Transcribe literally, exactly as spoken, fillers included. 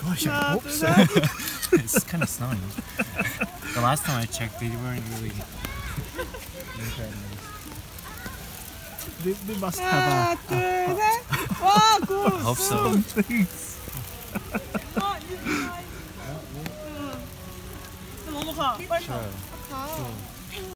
gosh, I hope so. It's kind of snowing. The last time I checked, they weren't really. They, they must have a, a, I hope so. something. 넘어가. 빨리 가. Sure. 가.